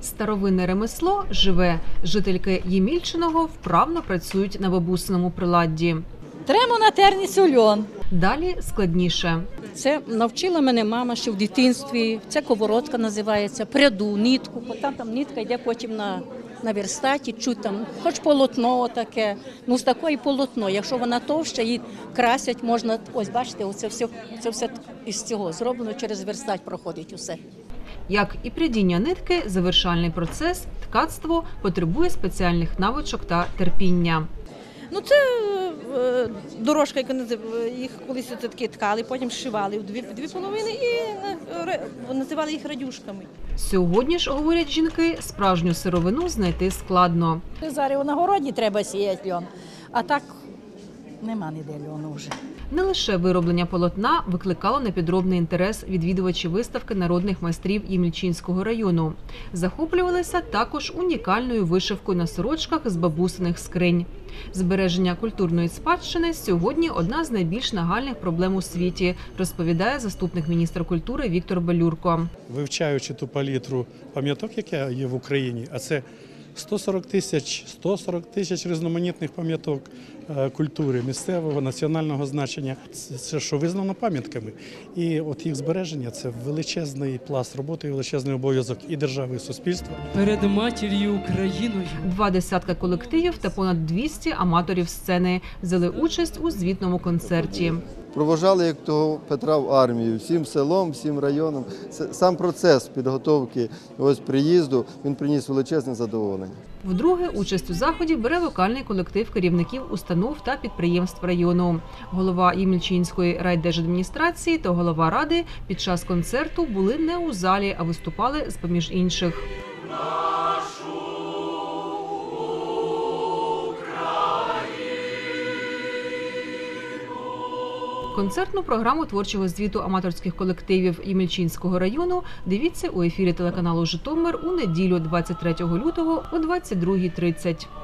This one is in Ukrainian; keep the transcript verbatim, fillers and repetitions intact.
Старовинне ремесло живе. Жительки Ємільчиного вправно працюють на бабусиному приладді. Тремо на терниці льон. Далі складніше. Це навчила мене мама ще в дитинстві. Це коворотка називається, пряду, нитку. Там, там нитка йде потім на, на верстаті, чуть там, хоч полотно таке. Ну, з такої полотно. Якщо вона товща, її красять можна. Ось, бачите, оце все, це все із цього зроблено, через верстать проходить усе. Як і прядіння нитки, завершальний процес – ткацтво потребує спеціальних навичок та терпіння. Ну, це е, дорожка, яка їх колись таки ткали, потім зшивали в дві, дві половини і е, називали їх радюшками. Сьогодні ж, говорять жінки, справжню сировину знайти складно. Зараз на городі треба сіяти льон, а так нема ніде льону вже. Не лише вироблення полотна викликало непідробний інтерес відвідувачів виставки народних майстрів Ємільчинського району. Захоплювалися також унікальною вишивкою на сорочках з бабусиних скринь. Збереження культурної спадщини сьогодні одна з найбільш нагальних проблем у світі, розповідає заступник міністра культури Віктор Балюрко. Вивчаючи ту палітру пам'яток, яка є в Україні, а це сто сорок тисяч, сто сорок тисяч різноманітних пам'яток культури місцевого, національного значення. Це, це що визнано пам'ятками. І от їх збереження – це величезний пласт роботи, величезний обов'язок і держави, і суспільства. Перед матір'ю Україною. Два десятка колективів та понад двісті аматорів сцени взяли участь у звітному концерті. Провожали, як того Петра, в армію, всім селом, всім районам. Сам процес підготовки ось приїзду, він приніс величезне задоволення. Вдруге участь у заході бере вокальний колектив керівників установ та підприємств району. Голова Ємільчинської райдержадміністрації та голова ради під час концерту були не у залі, а виступали з-поміж інших. Концертну програму творчого звіту аматорських колективів Ємільчинського району дивіться у ефірі телеканалу «Житомир» у неділю двадцять третього лютого о двадцять другій тридцять.